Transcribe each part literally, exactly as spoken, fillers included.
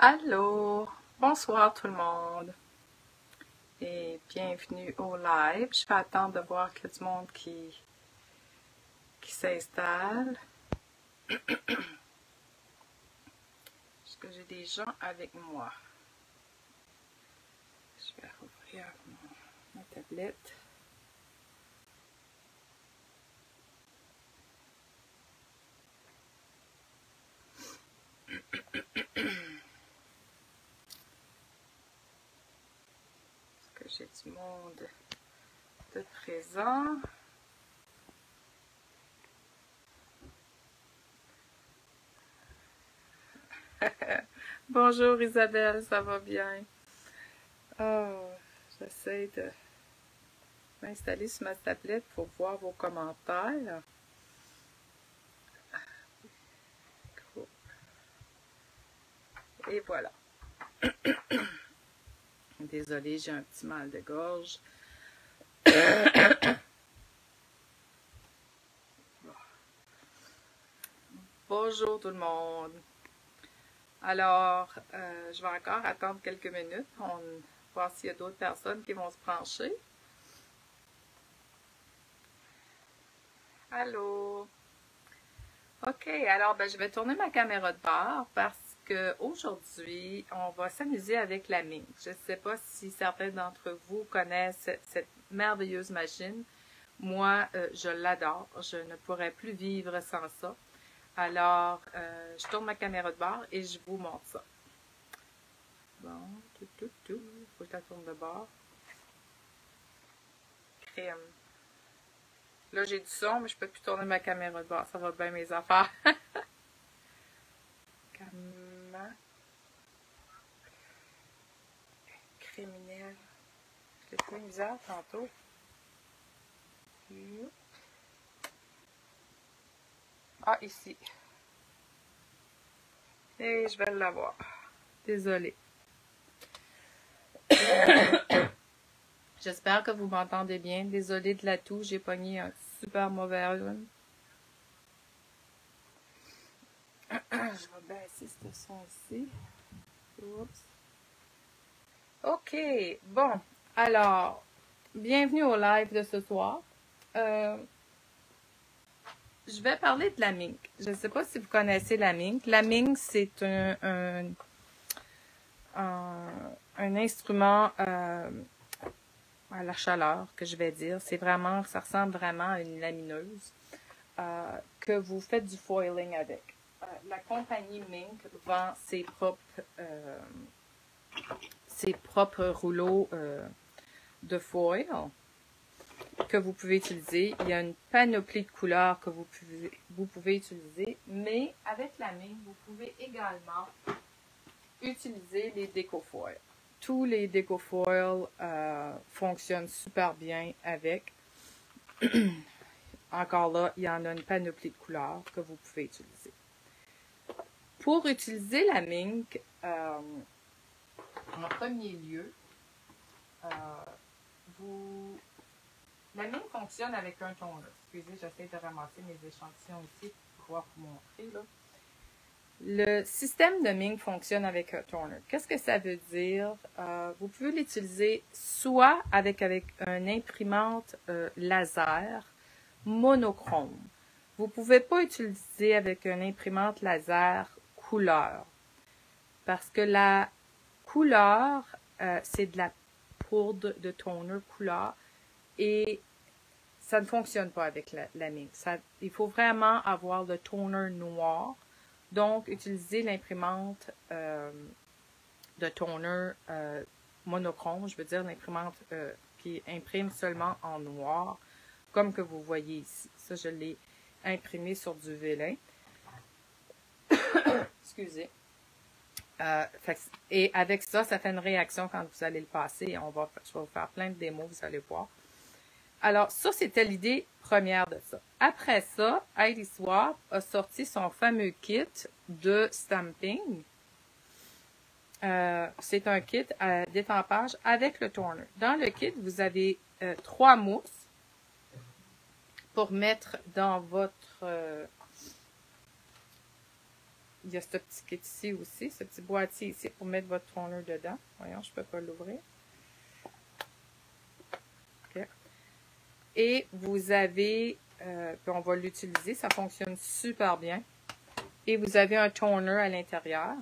Allô, bonsoir tout le monde et bienvenue au live. Je vais attendre de voir qu'il y a du monde qui, qui s'installe. Est-ce que j'ai des gens avec moi? Je vais ouvrir mon, ma tablette. Est-ce que j'ai du monde de présent? Bonjour Isabelle, ça va bien? Oh, j'essaie de m'installer sur ma tablette pour voir vos commentaires. Et voilà. Désolée, j'ai un petit mal de gorge. Bonjour tout le monde. Alors, euh, je vais encore attendre quelques minutes. On va voir s'il y a d'autres personnes qui vont se brancher. Allô? OK, alors ben, je vais tourner ma caméra de bord parce qu'aujourd'hui, on va s'amuser avec la Mink. Je ne sais pas si certains d'entre vous connaissent cette, cette merveilleuse machine. Moi, euh, je l'adore. Je ne pourrais plus vivre sans ça. Alors, euh, je tourne ma caméra de bord et je vous montre ça. Bon, tout, tout, tout. Il faut que je la tourne de bord. Crème. Là, j'ai du son, mais je peux plus tourner ma caméra de bord. Ça va bien mes affaires. Comment? Criminel. Je l'ai fait bizarre tantôt. Ah, ici. Et je vais l'avoir. Désolée. J'espère que vous m'entendez bien. Désolée de la toux, j'ai pogné un super mauvais rhume. Je vais baisser ce son ici. Oups. OK. Bon. Alors, bienvenue au live de ce soir. Euh, je vais parler de la Mink. Je ne sais pas si vous connaissez la Mink. La Mink, c'est un, un, un, un instrument euh, à la chaleur, que je vais dire. C'est vraiment, ça ressemble vraiment à une lamineuse euh, que vous faites du foiling avec. Euh, la compagnie Mink vend ses propres, euh, ses propres rouleaux euh, de foil que vous pouvez utiliser. Il y a une panoplie de couleurs que vous pouvez, vous pouvez utiliser, mais avec la Mink, vous pouvez également utiliser les décofoils. Tous les décofoils euh, fonctionnent super bien avec. Encore là, il y en a une panoplie de couleurs que vous pouvez utiliser. Pour utiliser la Mink, euh, en premier lieu, euh, vous... la Mink fonctionne avec un toner. Excusez, j'essaie de ramasser mes échantillons ici pour pouvoir vous montrer. Là. Le système de Mink fonctionne avec un toner. Qu'est-ce que ça veut dire? Euh, vous pouvez l'utiliser soit avec, avec une imprimante euh, laser monochrome. Vous ne pouvez pas utiliser avec une imprimante laser couleur. Parce que la couleur, euh, c'est de la poudre de toner couleur et ça ne fonctionne pas avec la, la Mink. Ça, il faut vraiment avoir le toner noir. Donc, utilisez l'imprimante euh, de toner euh, monochrome, je veux dire l'imprimante euh, qui imprime seulement en noir, comme que vous voyez ici. Ça, je l'ai imprimé sur du vélin. Excusez. Euh, fait, et avec ça, ça fait une réaction quand vous allez le passer. On va, je vais vous faire plein de démos, vous allez voir. Alors, ça, c'était l'idée première de ça. Après ça, Heidi Swapp a sorti son fameux kit de stamping. Euh, c'est un kit à détampage avec le toner. Dans le kit, vous avez euh, trois mousses pour mettre dans votre... Euh, il y a ce petit kit ici aussi, ce petit boîtier ici pour mettre votre toner dedans. Voyons, je ne peux pas l'ouvrir. Okay. Et vous avez, euh, puis on va l'utiliser, ça fonctionne super bien. Et vous avez un toner à l'intérieur.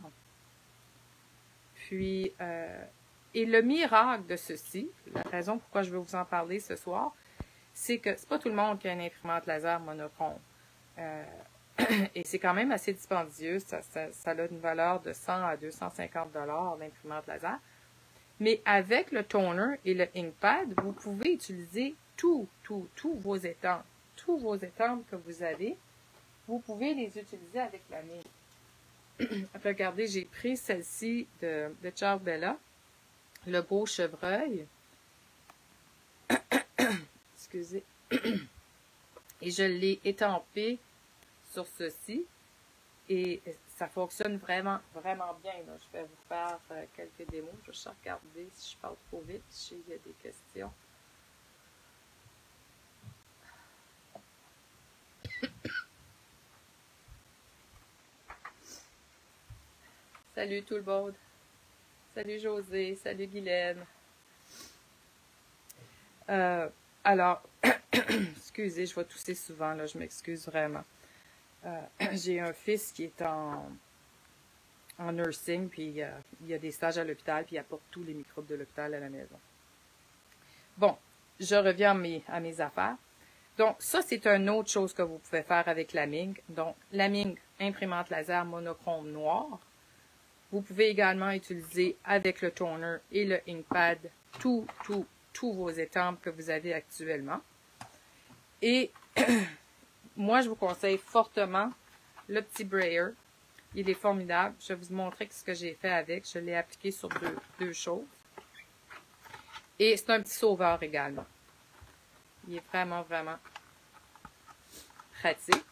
Puis, euh, et le miracle de ceci, la raison pourquoi je vais vous en parler ce soir, c'est que c'est pas tout le monde qui a une imprimante laser monochrome. Euh, et c'est quand même assez dispendieux. Ça, ça, ça a une valeur de cent à deux cent cinquante dollars l'imprimante laser. Mais avec le toner et le inkpad, vous pouvez utiliser tous, tous, tous vos étampes. Tous vos étampes que vous avez, vous pouvez les utiliser avec la mine. Regardez, j'ai pris celle-ci de, de Ciao Bella, le beau chevreuil. Excusez. Et je l'ai étampé sur ceci. Et ça fonctionne vraiment, vraiment bien. Là. Je vais vous faire euh, quelques démos. Je vais juste regarder si je parle trop vite, si il y a des questions. Salut tout le monde. Salut José. Salut Guylaine. Euh, alors, excusez, je vais tousser souvent, là, je m'excuse vraiment. Euh, j'ai un fils qui est en, en nursing, puis euh, il y a des stages à l'hôpital, puis il apporte tous les microbes de l'hôpital à la maison. Bon, je reviens à mes, à mes affaires. Donc, ça, c'est une autre chose que vous pouvez faire avec la Ming. Donc, la Ming, imprimante laser monochrome noir. Vous pouvez également utiliser avec le toner et le inkpad tout, tout, tous vos étampes que vous avez actuellement. Et moi, je vous conseille fortement le petit brayer. Il est formidable. Je vais vous montrer ce que j'ai fait avec. Je l'ai appliqué sur deux, deux choses. Et c'est un petit sauveur également. Il est vraiment, vraiment pratique.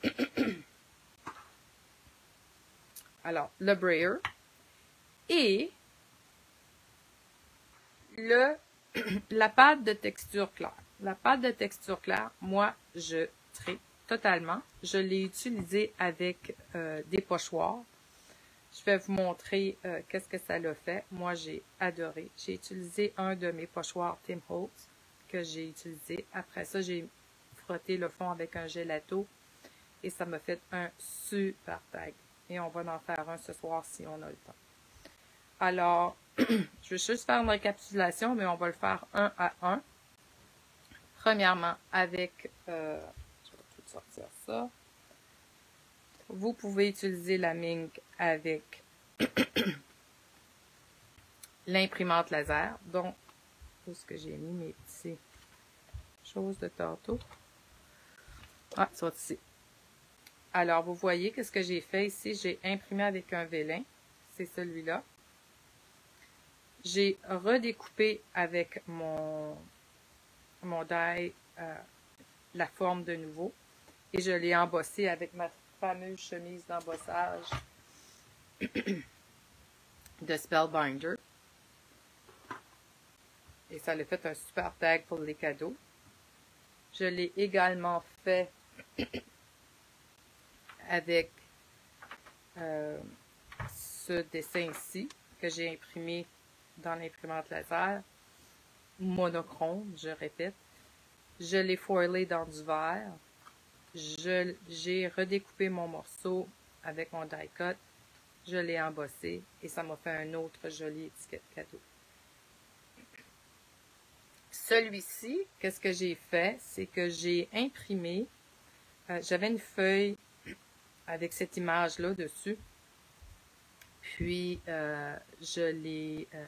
Alors, le brayer. Et le, la pâte de texture claire. La pâte de texture claire, moi, je tripe totalement. Je l'ai utilisée avec euh, des pochoirs. Je vais vous montrer euh, qu'est-ce que ça l'a fait. Moi, j'ai adoré. J'ai utilisé un de mes pochoirs Tim Holtz que j'ai utilisé. Après ça, j'ai frotté le fond avec un gelato et ça m'a fait un super tag. Et on va en faire un ce soir si on a le temps. Alors, je vais juste faire une récapitulation, mais on va le faire un à un. Premièrement, avec, euh, je vais tout sortir ça. Vous pouvez utiliser la Ming avec l'imprimante laser. Donc, où est-ce que j'ai mis mes petites choses de tantôt? Ah, ça va ici. Alors, vous voyez qu'est-ce que j'ai fait ici? J'ai imprimé avec un vélin. C'est celui-là. J'ai redécoupé avec mon, mon die euh, la forme de nouveau. Et je l'ai embossé avec ma fameuse chemise d'embossage de Spellbinder. Et ça l'a fait un super tag pour les cadeaux. Je l'ai également fait avec euh, ce dessin ici que j'ai imprimé dans l'imprimante laser monochrome, je répète. Je l'ai foilé dans du verre. J'ai redécoupé mon morceau avec mon die cut. Je l'ai embossé et ça m'a fait un autre joli étiquette cadeau. Celui-ci, qu'est-ce que j'ai fait? C'est que j'ai imprimé, euh, j'avais une feuille avec cette image-là dessus. Puis, euh, je l'ai... Euh,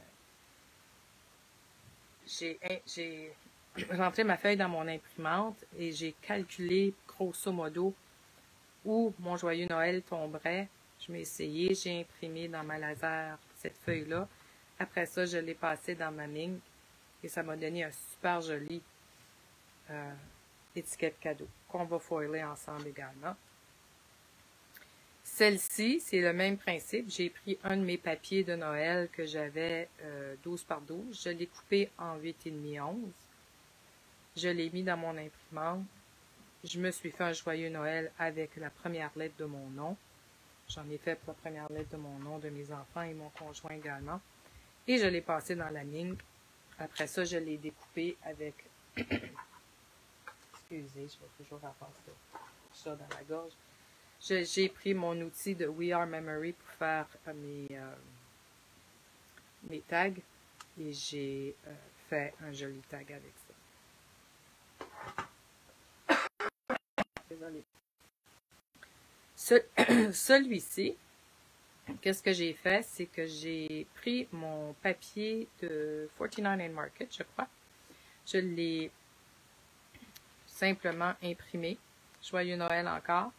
j'ai rentré ma feuille dans mon imprimante et j'ai calculé, grosso modo, où mon joyeux Noël tomberait. Je m'ai essayé, j'ai imprimé dans ma laser cette feuille-là. Après ça, je l'ai passé dans ma Ming et ça m'a donné un super joli euh, étiquette cadeau qu'on va foiler ensemble également. Celle-ci, c'est le même principe. J'ai pris un de mes papiers de Noël que j'avais euh, douze par douze. Je l'ai coupé en huit virgule cinq onze. Je l'ai mis dans mon imprimante. Je me suis fait un joyeux Noël avec la première lettre de mon nom. J'en ai fait pour la première lettre de mon nom, de mes enfants et mon conjoint également. Et je l'ai passé dans la mink. Après ça, je l'ai découpé avec... Excusez, je vais toujours avoir ça dans la gorge. J'ai pris mon outil de We Are Memory pour faire euh, mes, euh, mes tags. Et j'ai euh, fait un joli tag avec ça. Désolée. Ce, Celui-ci, qu'est-ce que j'ai fait? C'est que j'ai pris mon papier de forty-nine and Market, je crois. Je l'ai simplement imprimé. Joyeux Noël encore.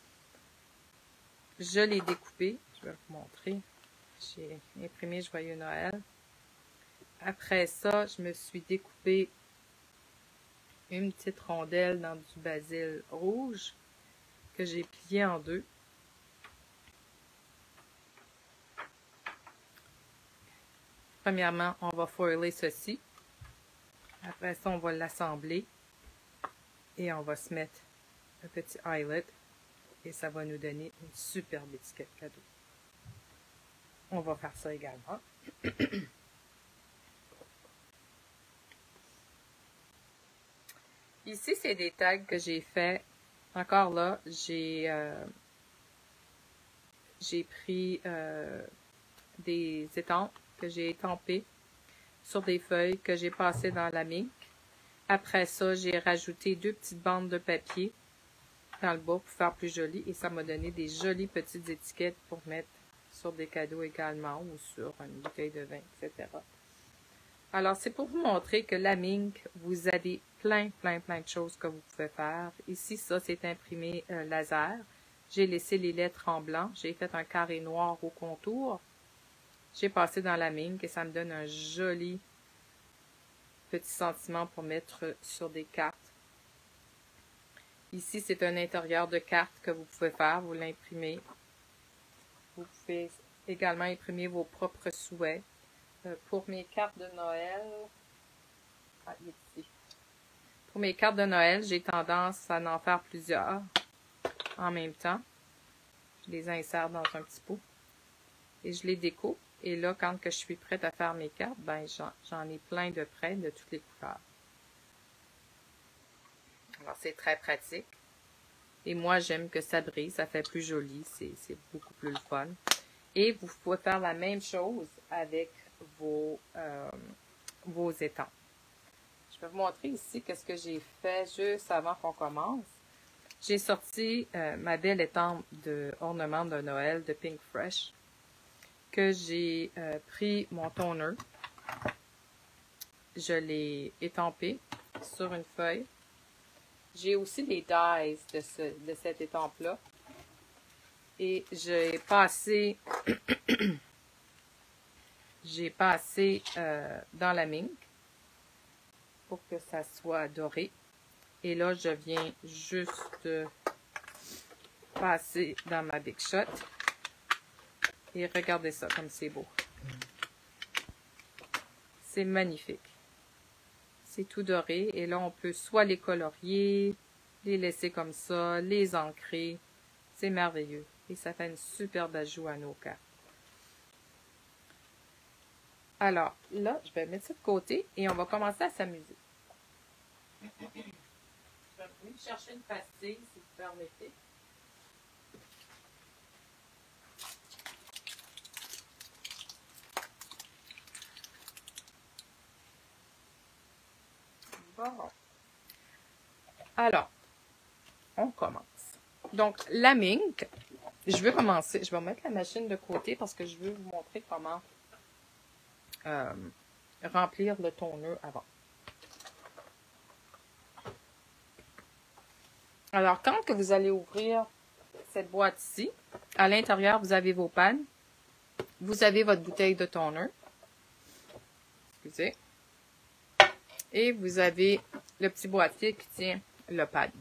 Je l'ai découpé. Je vais vous montrer. J'ai imprimé Joyeux Noël. Après ça, je me suis découpé une petite rondelle dans du basil rouge que j'ai plié en deux. Premièrement, on va foiler ceci. Après ça, on va l'assembler. Et on va se mettre un petit eyelet. Et ça va nous donner une superbe étiquette cadeau. On va faire ça également. Ici, c'est des tags que j'ai fait. Encore là, j'ai euh, j'ai pris euh, des étampes que j'ai étampées sur des feuilles que j'ai passées dans la mink. Après ça, j'ai rajouté deux petites bandes de papier dans le bas pour faire plus joli. Et ça m'a donné des jolies petites étiquettes pour mettre sur des cadeaux également ou sur une bouteille de vin, et cetera. Alors, c'est pour vous montrer que la mink, vous avez plein, plein, plein de choses que vous pouvez faire. Ici, ça, c'est imprimé euh, laser. J'ai laissé les lettres en blanc. J'ai fait un carré noir au contour. J'ai passé dans la mink et ça me donne un joli petit sentiment pour mettre sur des cartes. Ici, c'est un intérieur de carte que vous pouvez faire. Vous l'imprimez. Vous pouvez également imprimer vos propres souhaits. Euh, pour mes cartes de Noël, ah, il est ici. Pour mes cartes de Noël, j'ai tendance à en faire plusieurs en même temps. Je les insère dans un petit pot et je les découpe. Et là, quand que je suis prête à faire mes cartes, ben j'en ai plein de près de toutes les couleurs. Alors, c'est très pratique. Et moi, j'aime que ça brille, ça fait plus joli, c'est beaucoup plus le fun. Et vous pouvez faire la même chose avec vos, euh, vos étampes. Je vais vous montrer ici qu'est-ce que j'ai fait juste avant qu'on commence. J'ai sorti euh, ma belle étampe de ornement de Noël de Pink Fresh, que j'ai euh, pris mon toner, je l'ai étampé sur une feuille. J'ai aussi les dies de, ce, de cette étampe-là. Et j'ai passé, j'ai passé euh, dans la mink pour que ça soit doré. Et là, je viens juste passer dans ma Big Shot. Et regardez ça, comme c'est beau. C'est magnifique. C'est tout doré. Et là, on peut soit les colorier, les laisser comme ça, les ancrer. C'est merveilleux. Et ça fait une superbe ajout à nos cartes. Alors, là, je vais mettre ça de côté et on va commencer à s'amuser. Je vais venir chercher une pastille, si vous permettez. Bon. Alors, on commence. Donc, la mink, je veux commencer, je vais mettre la machine de côté parce que je veux vous montrer comment euh, remplir le toner avant. Alors, quand que vous allez ouvrir cette boîte-ci, à l'intérieur, vous avez vos pannes, vous avez votre bouteille de toner, excusez, et vous avez le petit boîtier qui tient le pad.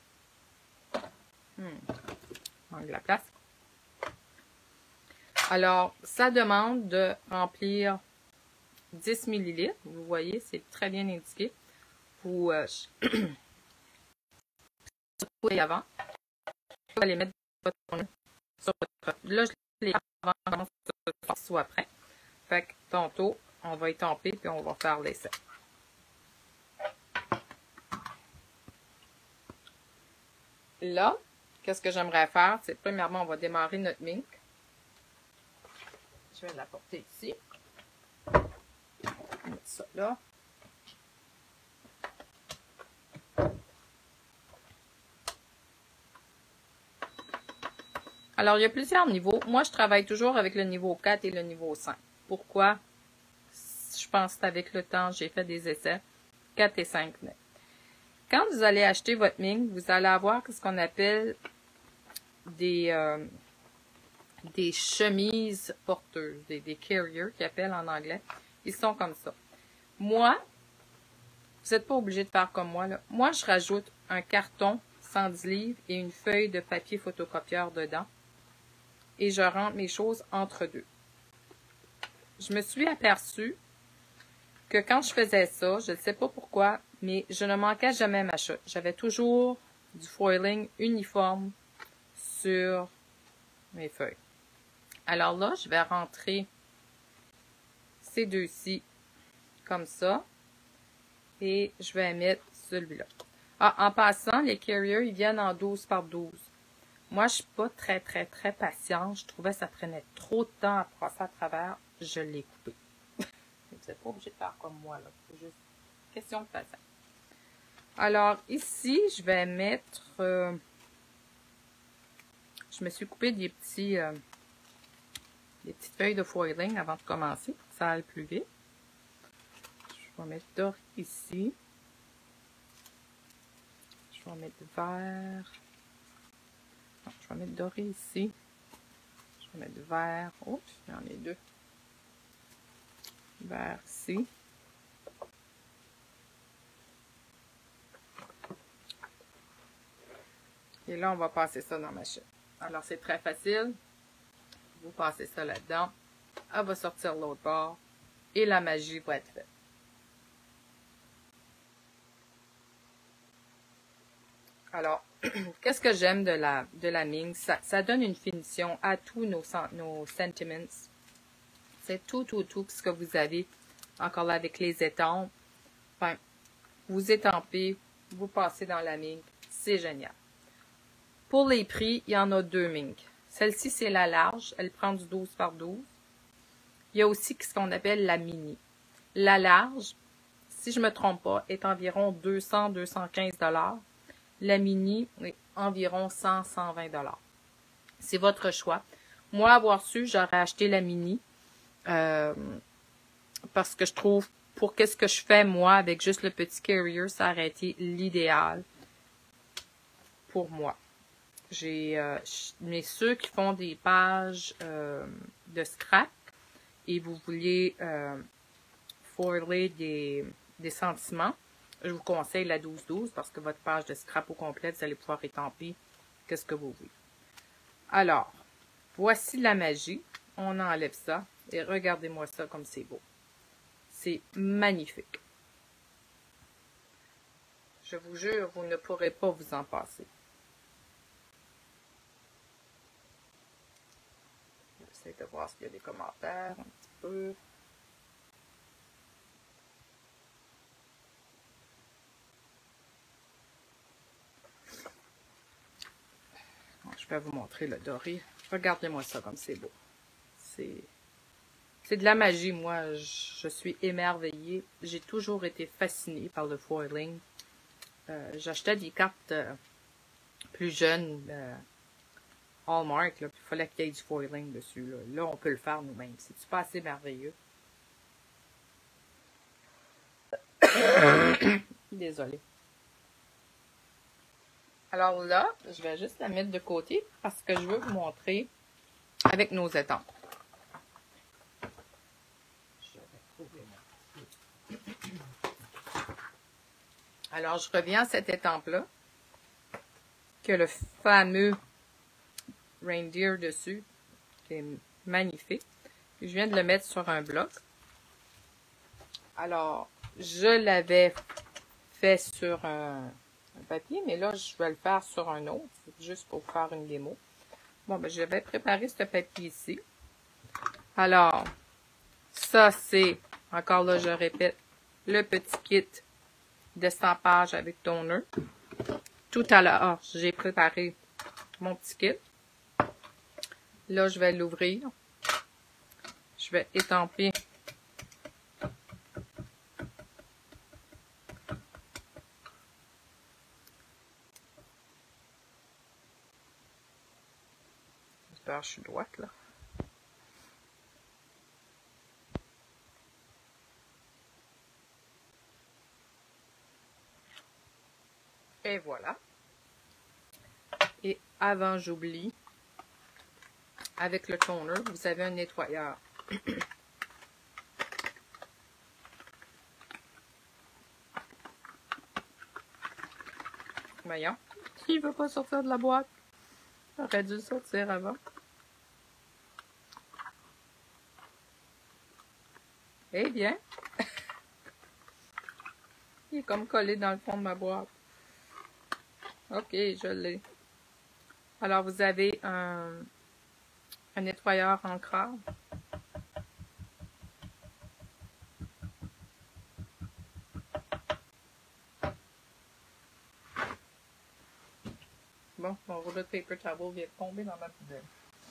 Hmm. Manque de la place. Alors, ça demande de remplir dix millilitres. Vous voyez, c'est très bien indiqué. Vous, euh, avant, vous allez mettre votre toner sur votre Là, je les avant que ça soit prêt. Fait que tantôt, on va étamper puis on va faire l'essai. Là, qu'est-ce que j'aimerais faire? C'est premièrement, on va démarrer notre mink. Je vais l'apporter ici. Mettre ça là. Alors, il y a plusieurs niveaux. Moi, je travaille toujours avec le niveau quatre et le niveau cinq. Pourquoi? Je pense qu'avec le temps, j'ai fait des essais. quatre et cinq. Quand vous allez acheter votre mink, vous allez avoir ce qu'on appelle des, euh, des chemises porteuses, des, des carriers qu'ils appellent en anglais. Ils sont comme ça. Moi, vous n'êtes pas obligé de faire comme moi, là. Moi, je rajoute un carton cent dix livres et une feuille de papier photocopieur dedans. Et je rentre mes choses entre deux. Je me suis aperçue que quand je faisais ça, je ne sais pas pourquoi, mais je ne manquais jamais ma chute. J'avais toujours du foiling uniforme sur mes feuilles. Alors là, je vais rentrer ces deux-ci comme ça. Et je vais mettre celui-là. Ah, en passant, les carriers, ils viennent en douze par douze. Moi, je suis pas très, très, très patiente. Je trouvais que ça prenait trop de temps à passer à travers. Je l'ai coupé. Vous n'êtes pas obligé de faire comme moi, là. C'est juste question de patience. Alors, ici, je vais mettre... Euh, je me suis coupé des petits... Euh, des petites feuilles de foiling avant de commencer. Pour que ça aille plus vite. Je vais mettre doré ici. Je vais mettre vert. Non, je vais mettre doré ici. Je vais mettre vert. Oups, il y en a deux. Vert ici. Et là, on va passer ça dans ma chaîne. Alors, c'est très facile. Vous passez ça là-dedans. Elle va sortir l'autre bord. Et la magie va être faite. Alors, qu'est-ce que j'aime de la, de la mink? Ça, ça donne une finition à tous nos, nos sentiments. C'est tout, tout, tout ce que vous avez. Encore là, avec les étampes. Enfin, vous étampez, vous passez dans la mink. C'est génial. Pour les prix, il y en a deux mink. Celle-ci, c'est la large. Elle prend du douze par douze. Il y a aussi ce qu'on appelle la mini. La large, si je ne me trompe pas, est environ deux cents à deux cent quinze dollars. La mini, oui, environ cent à cent vingt dollars. C'est votre choix. Moi, avoir su, j'aurais acheté la mini. Euh, parce que je trouve, pour qu'est-ce que je fais, moi, avec juste le petit carrier, ça aurait été l'idéal pour moi. J'ai, euh, mais ceux qui font des pages euh, de scrap et vous vouliez euh, foiler des, des sentiments, je vous conseille la douze douze parce que votre page de scrap au complet, vous allez pouvoir étamper qu'est-ce que vous voulez. Alors, voici la magie. On enlève ça et regardez-moi ça comme c'est beau. C'est magnifique. Je vous jure, vous ne pourrez pas vous en passer. J'essaie de voir s'il y a des commentaires un petit peu. Je vais vous montrer le doré. Regardez-moi ça comme c'est beau. C'est c'est de la magie, moi. Je, je suis émerveillée. J'ai toujours été fascinée par le foiling. Euh, J'achetais des cartes euh, plus jeunes, euh, Hallmark, là, il fallait qu'il y ait du foiling dessus. Là, là on peut le faire nous-mêmes. C'est pas assez merveilleux. Désolée. Alors là, je vais juste la mettre de côté parce que je veux vous montrer avec nos étampes. Alors, je reviens à cette étampe-là, qui a le fameux reindeer dessus, qui est magnifique. Puis je viens de le mettre sur un bloc. Alors, je l'avais fait sur un, un papier, mais là, je vais le faire sur un autre, juste pour faire une démo. Bon, ben, je vais préparer ce papier ici. Alors, ça, c'est, encore là, je répète, le petit kit d'estampage avec toner. Tout à l'heure, j'ai préparé mon petit kit. Là, je vais l'ouvrir. Je vais étamper j'espère que je suis droite, là. Et voilà. Et avant, j'oublie, avec le toner, vous avez un nettoyeur. Voyons, il ne veut pas sortir de la boîte. J'aurais dû sortir avant. Eh bien, il est comme collé dans le fond de ma boîte. Ok, je l'ai. Alors, vous avez un, un nettoyeur encreur. Bon, mon rouleau de paper towel vient de tomber dans ma poubelle.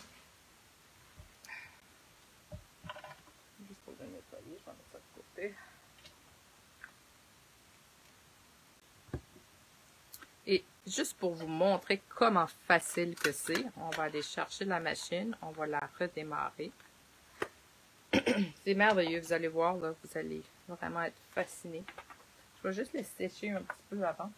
Juste pour le nettoyer, je vais mettre ça de côté. Et juste pour vous montrer comment facile que c'est, on va aller chercher la machine, on va la redémarrer. C'est merveilleux, vous allez voir, là, vous allez vraiment être fasciné. Je vais juste les sécher un petit peu avant.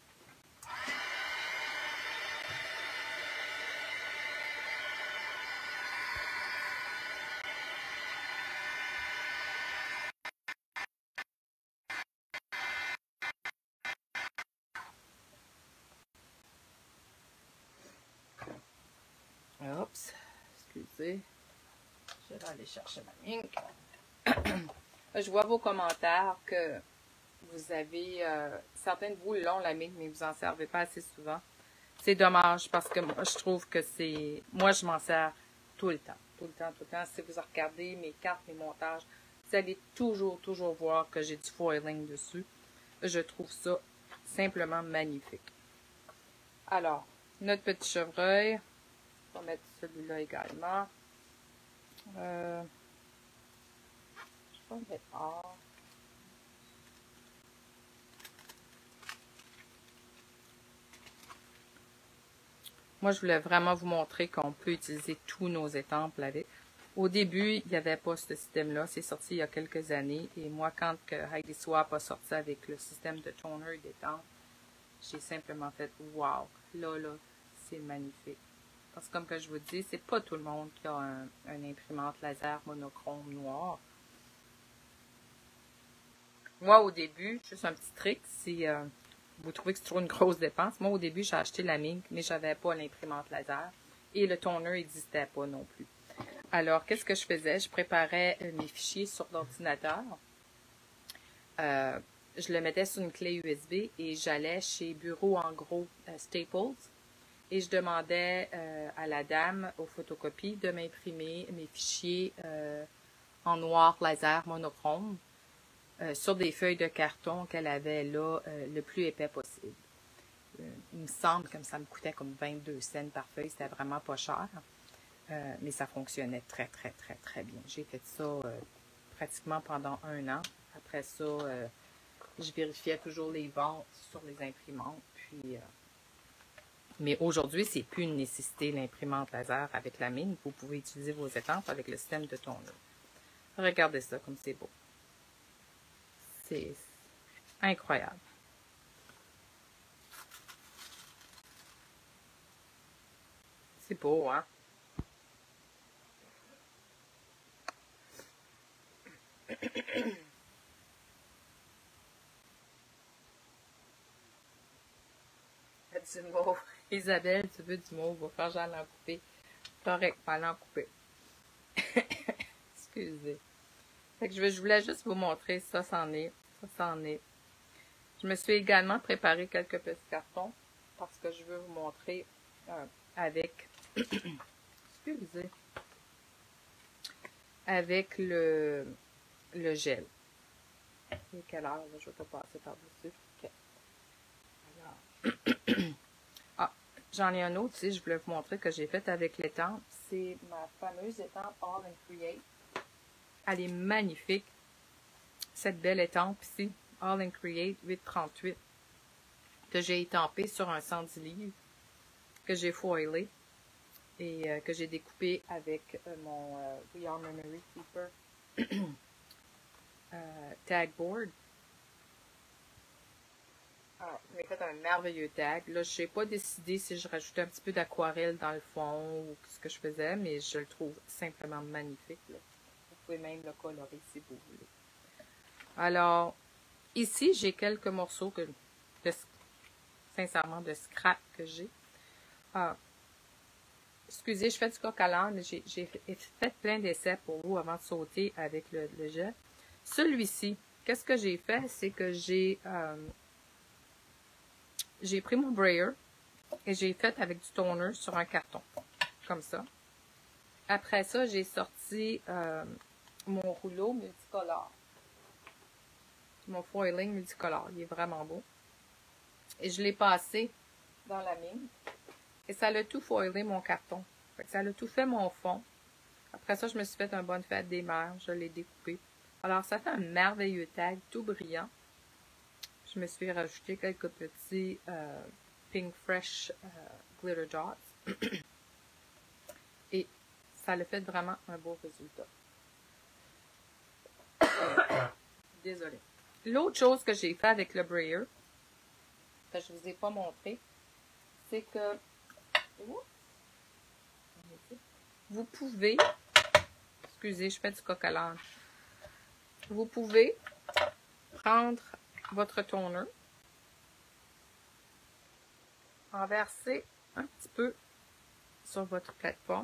Oups, excusez. Je vais aller chercher ma mink. Je vois vos commentaires que vous avez, euh, certains de vous l'ont la mink, mais vous n'en servez pas assez souvent. C'est dommage parce que moi, je trouve que c'est... Moi, je m'en sers tout le temps. Tout le temps, tout le temps. Si vous regardez mes cartes, mes montages, vous allez toujours, toujours voir que j'ai du foiling dessus. Je trouve ça simplement magnifique. Alors, notre petit chevreuil. On va mettre celui-là également. Euh, je vais le mettre hors. Moi, je voulais vraiment vous montrer qu'on peut utiliser tous nos étampes avec. Au début, il n'y avait pas ce système-là. C'est sorti il y a quelques années. Et moi, quand que Heidi Swapp a sorti avec le système de toner et d'étampes, j'ai simplement fait « Wow! » Là, là, c'est magnifique. Parce que comme que je vous dis, c'est pas tout le monde qui a un, un imprimante laser monochrome noir. Moi, au début, juste un petit trick, si euh, vous trouvez que c'est trop une grosse dépense, moi, au début, j'ai acheté la mink, mais j'avais pas l'imprimante laser. Et le toner n'existait pas non plus. Alors, qu'est-ce que je faisais? Je préparais mes fichiers sur l'ordinateur. Euh, je le mettais sur une clé U S B et j'allais chez Bureau en gros euh, Staples. Et je demandais euh, à la dame aux photocopies de m'imprimer mes fichiers euh, en noir laser monochrome euh, sur des feuilles de carton qu'elle avait là euh, le plus épais possible. Euh, il me semble que ça me coûtait comme vingt-deux cents par feuille, c'était vraiment pas cher. Euh, mais ça fonctionnait très, très, très, très bien. J'ai fait ça euh, pratiquement pendant un an. Après ça, euh, je vérifiais toujours les ventes sur les imprimantes. Puis... Euh, Mais aujourd'hui, c'est plus une nécessité, l'imprimante laser avec la mine. Vous pouvez utiliser vos étampes avec le système de toner. Regardez ça comme c'est beau. C'est incroyable. C'est beau, hein? Du mauve. Isabelle, tu veux du mauve? Va faire genre l'en couper. Correct, pas l'en couper. Excusez. Fait que je, je voulais juste vous montrer, ça, c'en est. Ça, c'en est. Je me suis également préparé quelques petits cartons parce que je veux vous montrer euh, avec, excusez, avec le, le gel. Il est quelle heure, là? Je vais te passer par-dessus. Okay. Alors, ah, j'en ai un autre ici, je voulais vous montrer que j'ai fait avec l'étampe. C'est ma fameuse étampe All and Create. Elle est magnifique. Cette belle étampe ici, All and Create huit trente-huit, que j'ai étampée sur un cent dix livres, que j'ai foilé et euh, que j'ai découpé avec euh, mon euh, We Are Memory Keeper euh, tag board. Ah, j'ai fait un merveilleux tag. Là, je n'ai pas décidé si je rajoutais un petit peu d'aquarelle dans le fond ou ce que je faisais, mais je le trouve simplement magnifique. Là. Vous pouvez même le colorer si vous voulez. Alors, ici, j'ai quelques morceaux que, de, sincèrement, de scrap que j'ai. Ah, excusez, je fais du coq à l'âne, mais j'ai fait plein d'essais pour vous avant de sauter avec le, le gel. Celui-ci, qu'est-ce que j'ai fait? C'est que j'ai euh, j'ai pris mon brayer et j'ai fait avec du toner sur un carton, comme ça. Après ça, j'ai sorti euh, mon rouleau multicolore. Mon foiling multicolore, il est vraiment beau. Et je l'ai passé dans la mine. Et ça l'a tout foilé mon carton. Fait que ça l'a tout fait mon fond. Après ça, je me suis fait un bonne fête des mères. Je l'ai découpé. Alors, ça fait un merveilleux tag tout brillant. Je me suis rajouté quelques petits euh, Pink Fresh euh, Glitter Dots. Et ça l'a fait vraiment un beau résultat. Désolée. L'autre chose que j'ai fait avec le brayer, que je ne vous ai pas montré, c'est que vous pouvez, excusez, je fais du coq à l'âne. Vous pouvez prendre votre toner, en verser un petit peu sur votre plateforme.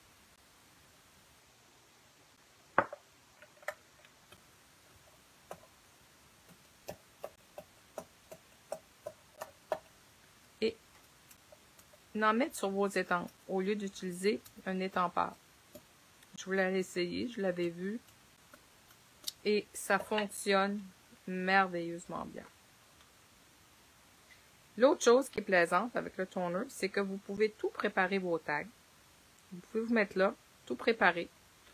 Et en mettre sur vos étampes au lieu d'utiliser un étampeur. Je voulais l'essayer, je l'avais vu. Et ça fonctionne merveilleusement bien. L'autre chose qui est plaisante avec le toner, c'est que vous pouvez tout préparer vos tags. Vous pouvez vous mettre là, tout préparer.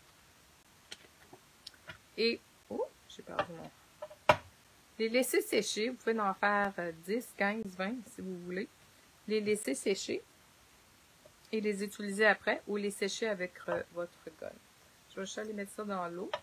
Et, oh, j'ai perdu mon... Les laisser sécher, vous pouvez en faire dix, quinze, vingt si vous voulez. Les laisser sécher et les utiliser après ou les sécher avec euh, votre gun. Je vais juste aller mettre ça dans l'eau.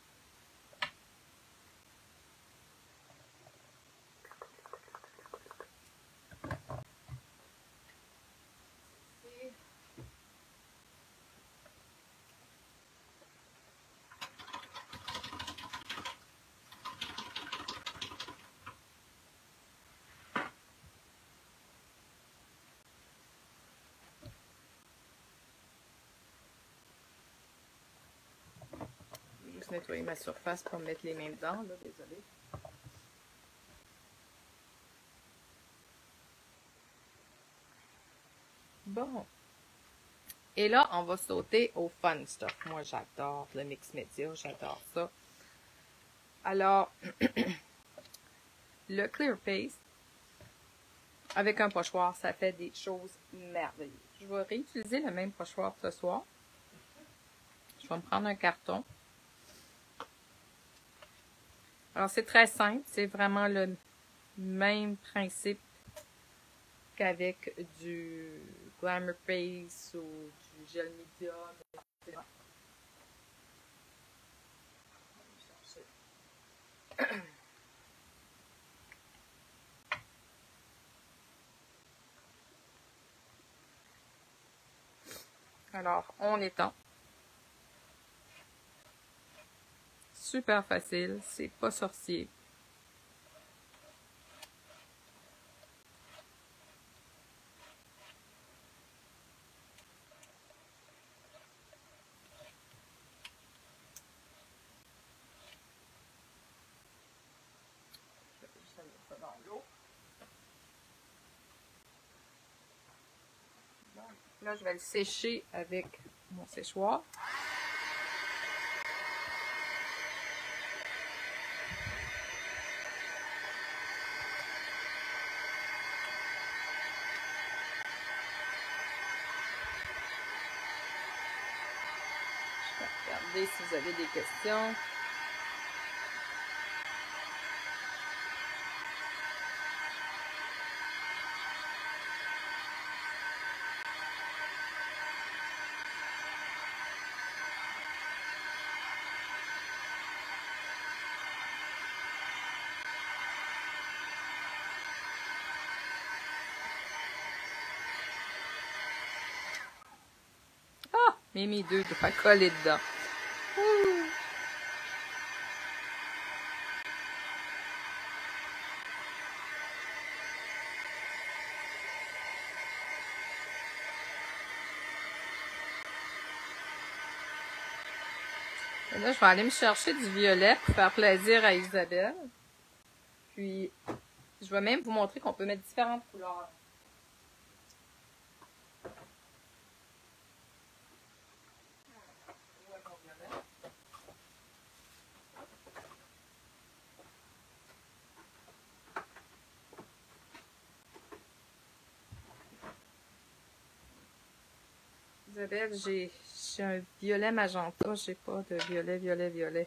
Juste nettoyer ma surface pour mettre les mains dedans, là, désolé. Bon. Et là, on va sauter au fun stuff. Moi, j'adore le mix média, j'adore ça. Alors, le Clear Paste, avec un pochoir, ça fait des choses merveilleuses. Je vais réutiliser le même pochoir ce soir. Je vais me prendre un carton. Alors, c'est très simple. C'est vraiment le même principe qu'avec du Glamour Paste ou du gel médium, et cetera. Alors, on étend. Super facile, c'est pas sorcier. Là, je vais le sécher avec mon séchoir. Je vais regarder si vous avez des questions. Ah! Mimi deux doit coller dedans. Ouh. Et là, je vais aller me chercher du violet pour faire plaisir à Isabelle. Puis, je vais même vous montrer qu'on peut mettre différentes couleurs. Isabelle, j'ai un violet magenta. J'ai pas de violet, violet, violet.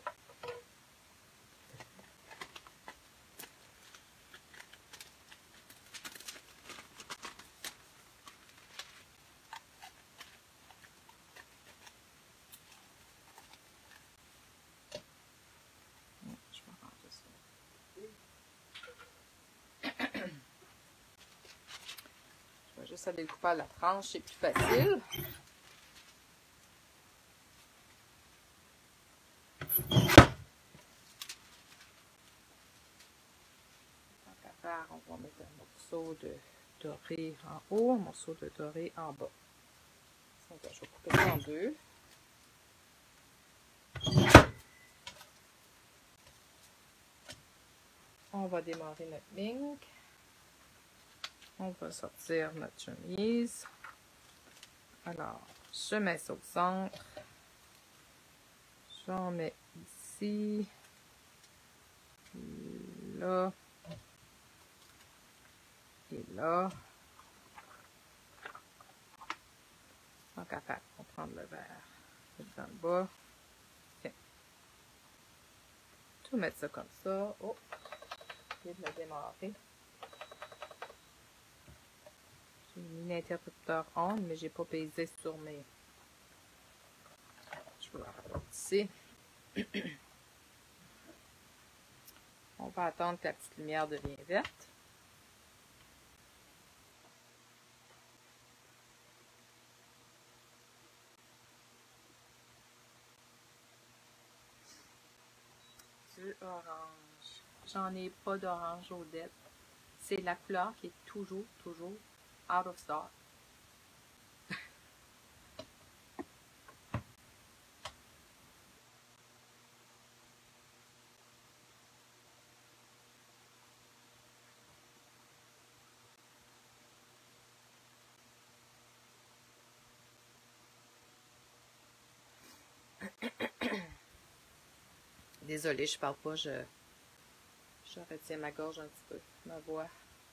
Je vais ranger ça. Je vais juste aller le couper à la tranche, c'est plus facile. On va mettre un morceau de doré en haut, un morceau de doré en bas. Donc, je vais couper ça en deux. On va démarrer notre mink. On va sortir notre chemise. Alors, je mets ça au centre. J'en mets ici. Là. Et là. Tant qu'à faire, on va prendre le verre. Dans le bas. Tiens. Tout mettre ça comme ça. Oh! Je vais le démarrer. J'ai mis l'interrupteur on, mais j'ai pas pesé sur mes. Je vais la remettre ici. On va attendre que la petite lumière devienne verte. Du orange. J'en ai pas d'orange Odette. C'est la couleur qui est toujours, toujours out of stock. Désolée, je parle pas, je, je retiens ma gorge un petit peu, ma voix.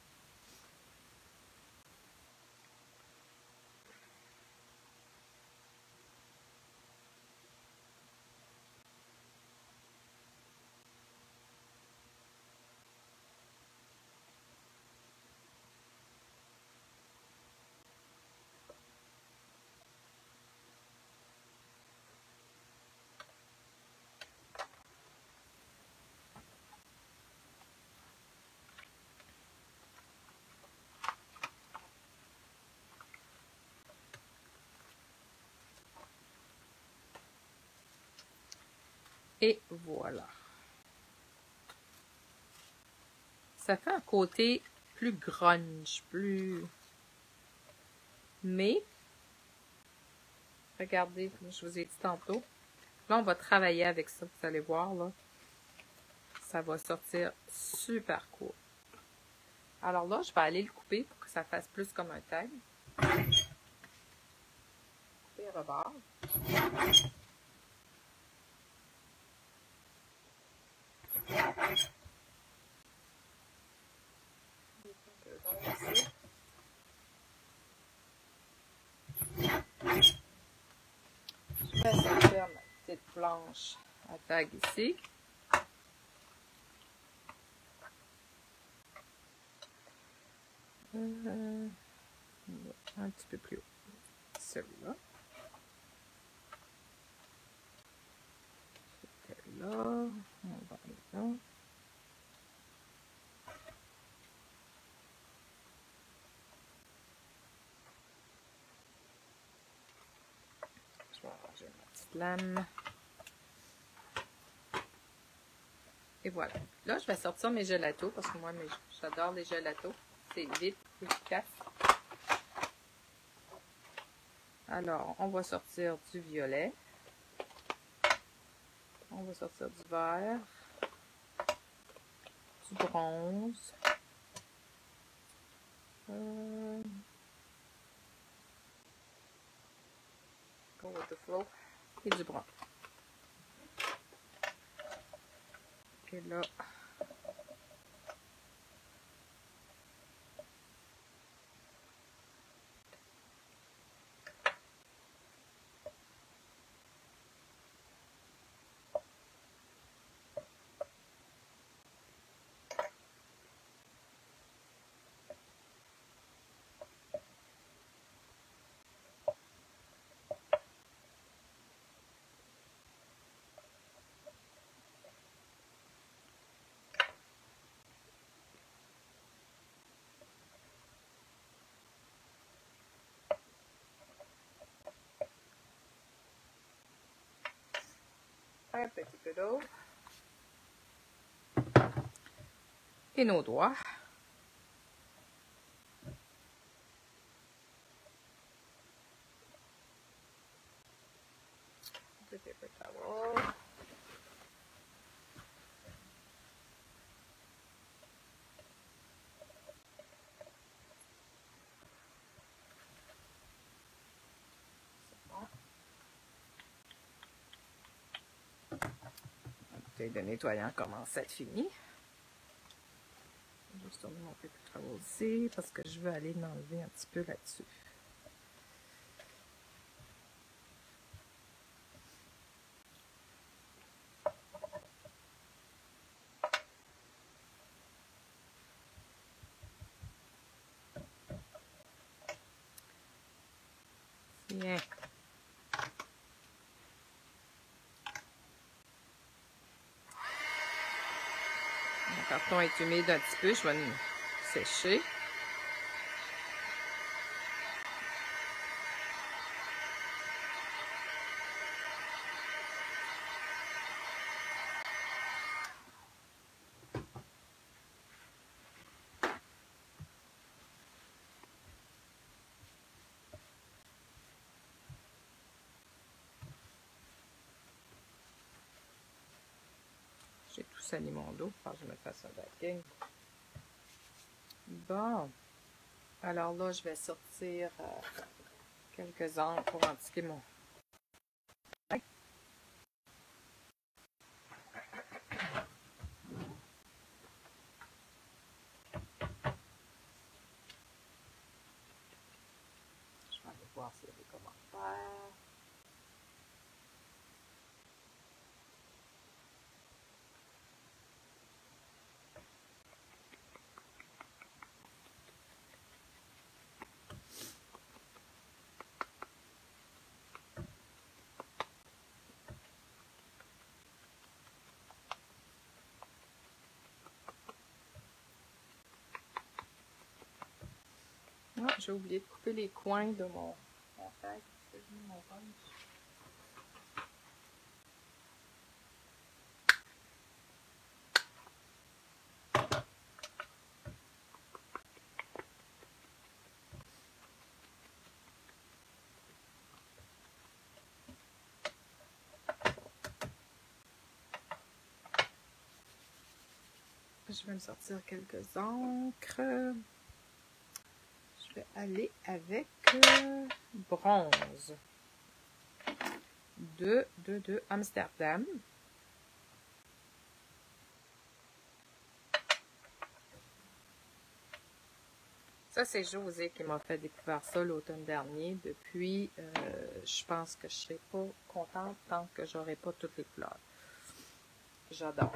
Et voilà. Ça fait un côté plus grunge, plus... Mais, regardez, comme je vous ai dit tantôt, là, on va travailler avec ça, vous allez voir, là. Ça va sortir super cool. Alors là, je vais aller le couper pour que ça fasse plus comme un tag. Couper rebords. Je vais sortir ma petite planche à tag ici. Euh, un petit peu plus haut. Celui-là. Là, on va aller là. Je vais arranger ma petite lame. Et voilà. Là, je vais sortir mes gelatos parce que moi, j'adore les gelatos. C'est vite, efficace. Alors, on va sortir du violet. On va sortir du vert. Du bronze. Euh, go with the flow. Et du brun. Et là, un petit peu d'eau. Et nos doigts. Le paper towel. La bouteille de nettoyant commence à être finie. Je vais juste tourner mon paper towel ici parce que je veux aller l'enlever un petit peu là-dessus. Bien. Mon carton est humide un petit peu, je vais le sécher. J'ai tout sali mon dos, il faut que je me fasse un backing. Bon, alors là, je vais sortir euh, quelques angles pour indiquer mon... Je vais aller voir s'il y a des commentaires. Ah, j'ai oublié de couper les coins de mon, mon tag. C'est mon punch. Je vais me sortir quelques encres. Je vais aller avec euh, bronze. de, de, de Amsterdam. Ça, c'est José qui m'a fait découvrir ça l'automne dernier. Depuis, euh, je pense que je ne serai pas contente tant que j'aurai pas toutes les couleurs. J'adore.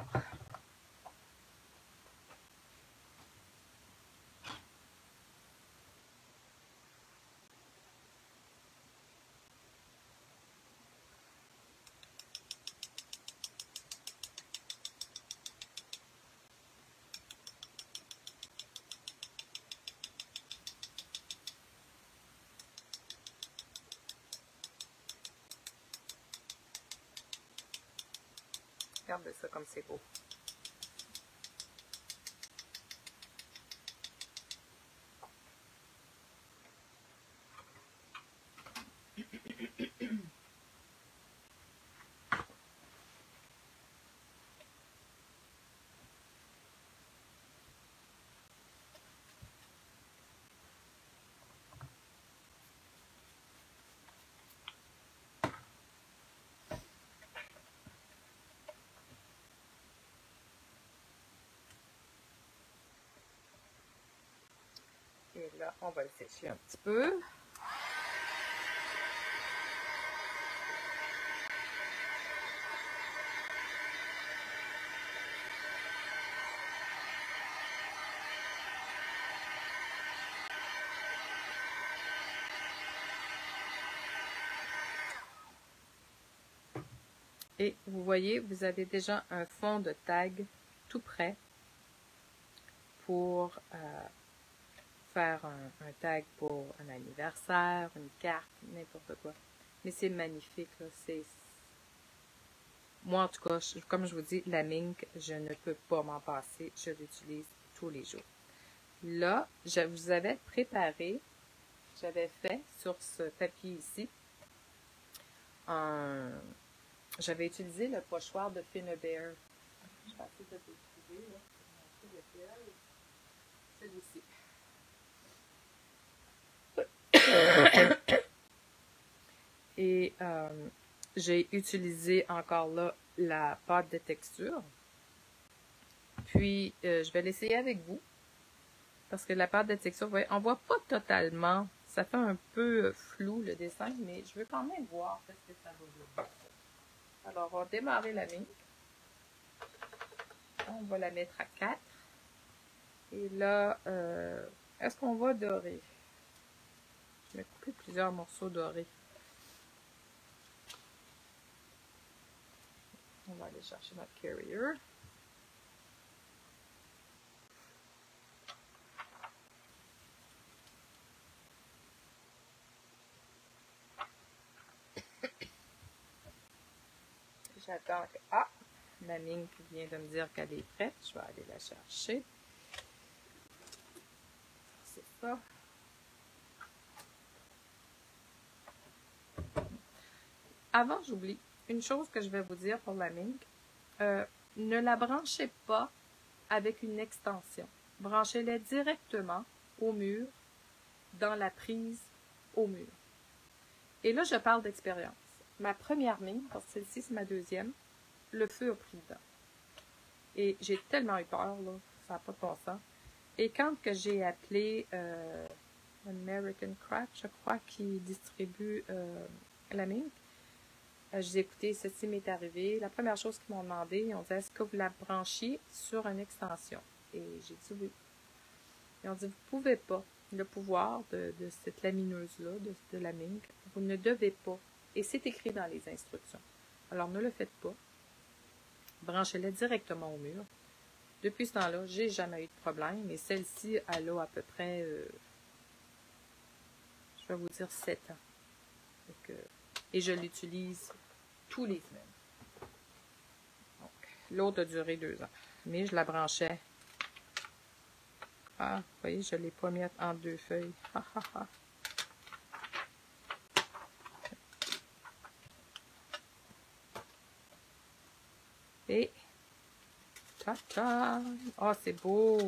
Regardez ça comme c'est beau. Et là, on va le sécher un petit peu. Et vous voyez, vous avez déjà un fond de tag tout prêt pour euh, faire un, un tag pour un anniversaire, une carte, n'importe quoi. Mais c'est magnifique, là. C'est... Moi, en tout cas, je, comme je vous dis, la mink, je ne peux pas m'en passer. Je l'utilise tous les jours. Là, je vous avais préparé, j'avais fait sur ce papier ici, un... J'avais utilisé le pochoir de Finnebair. Je vais essayer de le trouver, là. Celui-ci. Et euh, j'ai utilisé encore là la pâte de texture. Puis, euh, je vais l'essayer avec vous. Parce que la pâte de texture, vous voyez, on ne voit pas totalement. Ça fait un peu flou le dessin, mais je veux quand même voir ce que ça va donner. Alors, on va démarrer la mink. On va la mettre à quatre. Et là, euh, est-ce qu'on va dorer? Je vais couper plusieurs morceaux dorés. On va aller chercher notre carrier. J'attends que... Ah! Ma mink vient de me dire qu'elle est prête. Je vais aller la chercher. C'est ça. Avant, j'oublie une chose que je vais vous dire pour la mink. Euh, ne la branchez pas avec une extension. Branchez-la directement au mur, dans la prise au mur. Et là, je parle d'expérience. Ma première mink, parce que celle-ci, c'est ma deuxième, le feu a pris dedans. Et j'ai tellement eu peur, là, ça n'a pas de bon sens. Et quand que j'ai appelé euh, American Craft, je crois, qui distribue euh, la mink, euh, j'ai écouté, ceci m'est arrivé. La première chose qu'ils m'ont demandé, ils ont dit, est-ce que vous la branchiez sur une extension? Et j'ai dit oui. Ils ont dit, vous ne pouvez pas. Le pouvoir de, de cette lamineuse-là, de, de la mink, vous ne devez pas. Et c'est écrit dans les instructions. Alors, ne le faites pas. Branchez-la directement au mur. Depuis ce temps-là, j'ai jamais eu de problème. Et celle-ci, elle a à peu près, euh, je vais vous dire, sept ans. Donc, euh, et je l'utilise tous les semaines. L'autre a duré deux ans. Mais je la branchais. Ah, vous voyez, je ne l'ai pas mis en deux feuilles. Ha, ha, ha. Et, ta-ta! Oh, c'est beau!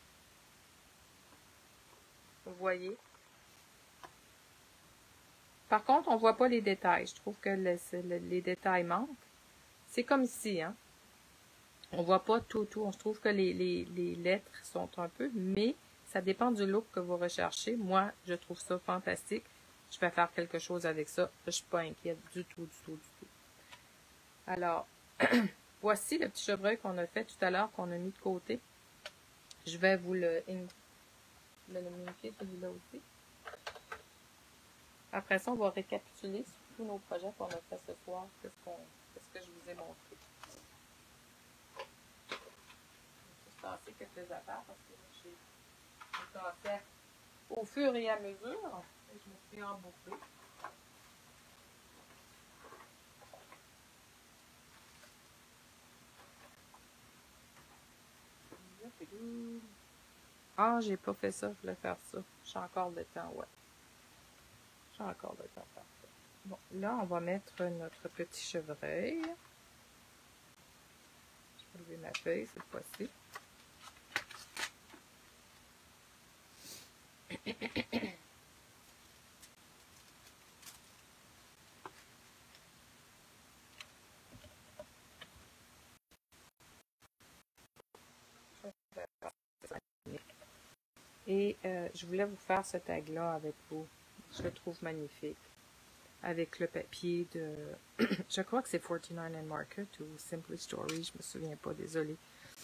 Vous voyez? Par contre, on voit pas les détails. Je trouve que le, le, les détails manquent. C'est comme ici, hein. On voit pas tout, tout. On se trouve que les, les, les lettres sont un peu, mais ça dépend du look que vous recherchez. Moi, je trouve ça fantastique. Je vais faire quelque chose avec ça. Je suis pas inquiète du tout, du tout, du tout. Alors, voici le petit chevreuil qu'on a fait tout à l'heure, qu'on a mis de côté. Je vais vous le, le magnifier, celui-là aussi. Après ça, on va récapituler sur tous nos projets qu'on a fait ce soir. Qu'est-ce qu'on, qu'est-ce que je vous ai montré. Je vais passer quelques affaires parce que j'ai fait au fur et à mesure. Et je me suis embourbée. Ah, j'ai pas fait ça, je voulais faire ça. J'ai encore le temps, ouais. J'ai encore le temps de faire ça. Bon, là, on va mettre notre petit chevreuil. Je vais lever ma feuille cette fois-ci. Et euh, je voulais vous faire ce tag-là avec vous. Je le trouve magnifique. Avec le papier de... je crois que c'est forty-nine and Market ou Simply Story. Je me souviens pas, désolée.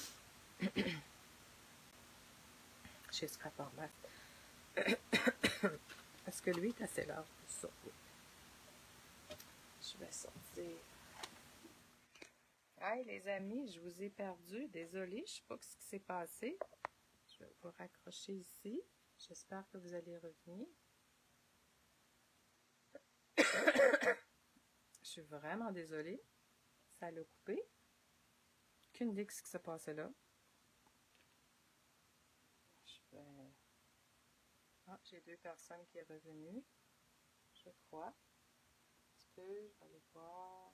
Chez Scrapper Math. Est-ce que lui est assez large pour ça? Je vais sortir. Hey les amis, je vous ai perdu. Désolée, je sais pas ce qui s'est passé. Je vais vous raccrocher ici. J'espère que vous allez revenir. Je suis vraiment désolée. Ça l'a coupé. Aucune idée de ce qui s'est passé là. Je vais... Ah, j'ai deux personnes qui sont revenues. Je crois. Est-ce que je vais aller voir...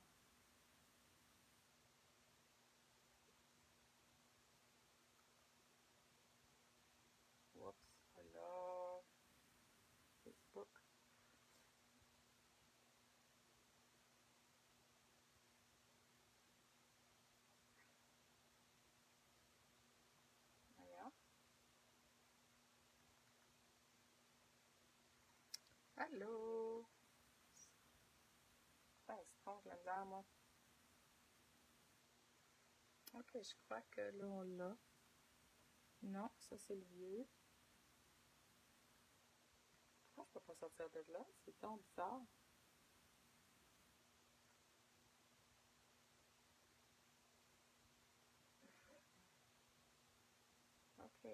Oups, alors... Facebook. Voilà. Allô? Ah, c'est trop de la misère, moi. Ok, je crois que là, on l'a. Non, ça c'est le vieux. Pourquoi je peux pas sortir de là? C'est tant bizarre. Ok.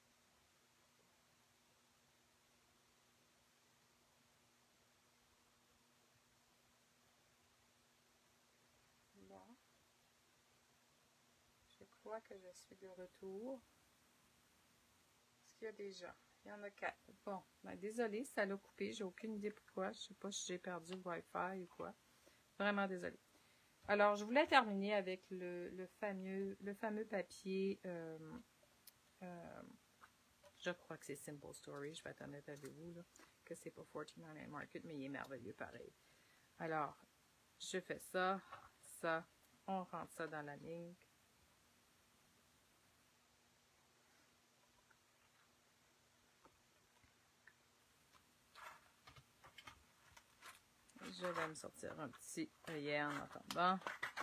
Là. Je crois que je suis de retour. Est-ce qu'il y a des gens? Il y en a quatre. Bon, ben désolé, ça l'a coupé. J'ai aucune idée pourquoi. Je sais pas si j'ai perdu le Wi-Fi ou quoi. Vraiment désolé. Alors, je voulais terminer avec le, le fameux, le fameux papier. Euh, euh, je crois que c'est Simple Story. Je vais être honnête avec vous, là, que c'est pas forty-nine and Market, mais il est merveilleux pareil. Alors, je fais ça, ça. On rentre ça dans la ligne. Je vais me sortir un petit œillet en attendant.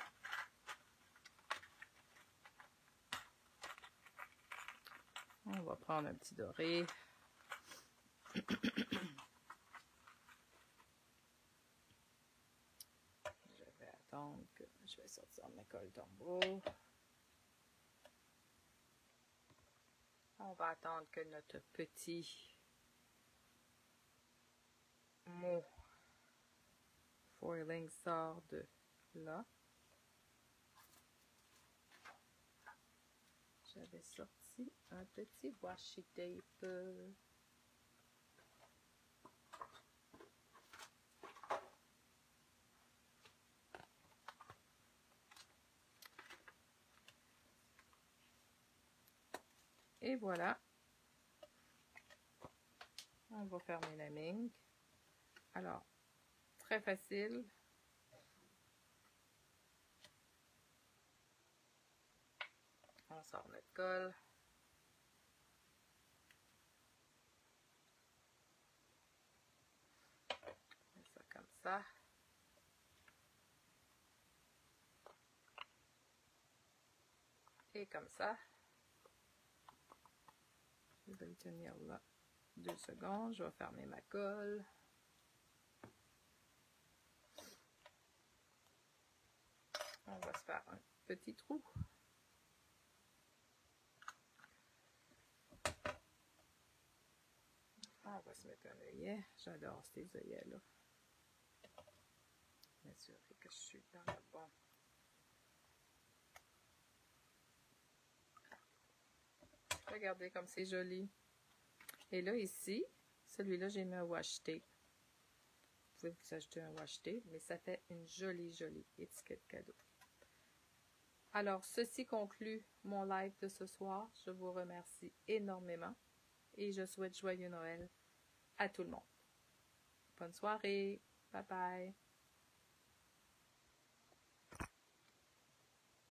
On va prendre un petit doré. Je vais attendre que je vais sortir ma colle tombeau. On va attendre que notre petit mot foiling sort de là. J'avais sorti un petit washi tape. Et voilà. On va fermer la mink. Alors, Très facile. On sort notre colle. On met ça comme ça. Et comme ça. Je vais le tenir là deux secondes. Je vais fermer ma colle. On va se faire un petit trou. On va se mettre un œillet. J'adore ces œillets-là. M'assurer que je suis dans le bon. Regardez comme c'est joli. Et là, ici, celui-là, j'ai mis un washi tape. Vous pouvez vous acheter un washi tape, mais ça fait une jolie, jolie étiquette cadeau. Alors, ceci conclut mon live de ce soir. Je vous remercie énormément et je souhaite joyeux Noël à tout le monde. Bonne soirée. Bye bye.